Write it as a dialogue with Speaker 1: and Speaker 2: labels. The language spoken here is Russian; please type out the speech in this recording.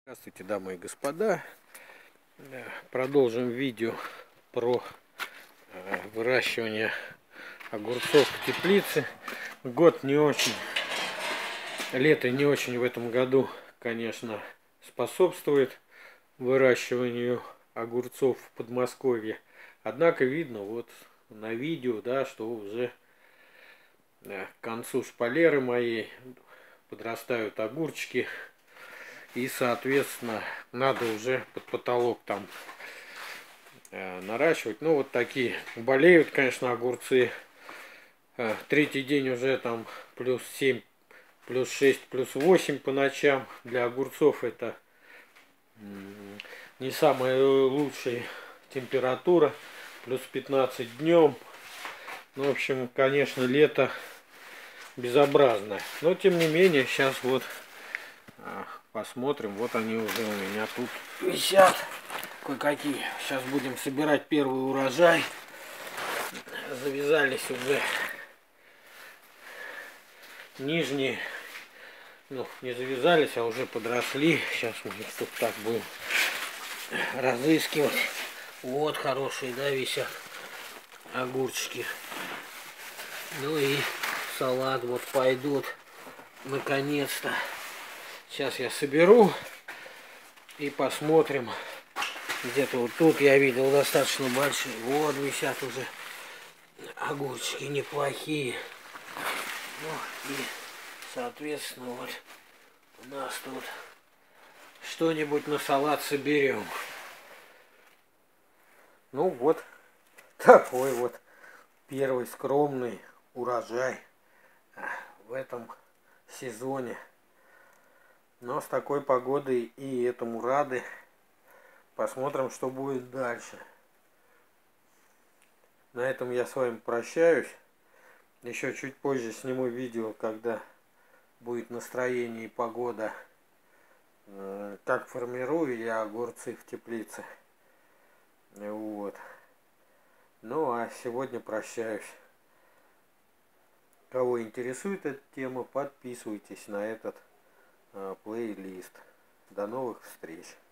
Speaker 1: Здравствуйте, дамы и господа. Продолжим видео про выращивание огурцов в теплице. Год не очень, лето не очень в этом году, конечно, способствует выращиванию огурцов в Подмосковье. Однако видно вот на видео, да, что уже к концу шпалеры моей подрастают огурчики. И, соответственно, надо уже под потолок там наращивать. Ну, вот такие. Болеют, конечно, огурцы. Третий день уже там плюс 7, плюс 6, плюс 8 по ночам. Для огурцов это не самая лучшая температура. Плюс 15 днем. Ну, в общем, конечно, лето безобразное. Но, тем не менее, сейчас вот посмотрим. Вот они уже у меня тут висят. Кое-какие. Сейчас будем собирать первый урожай. Завязались уже нижние. Ну, не завязались, а уже подросли. Сейчас мы их тут так будем разыскивать. Вот хорошие, да, висят огурчики. Ну и салат вот пойдут. Наконец-то. Сейчас я соберу и посмотрим. Где-то вот тут я видел достаточно большие. Вот висят уже огурчики неплохие. Ну и, соответственно, вот у нас тут что-нибудь на салат соберем. Ну вот такой вот первый скромный урожай в этом сезоне. Но с такой погодой и этому рады. Посмотрим, что будет дальше. На этом я с вами прощаюсь. Еще чуть позже сниму видео, когда будет настроение и погода, как формирую я огурцы в теплице. Вот. Ну а сегодня прощаюсь. Кого интересует эта тема, подписывайтесь на этот плейлист. До новых встреч!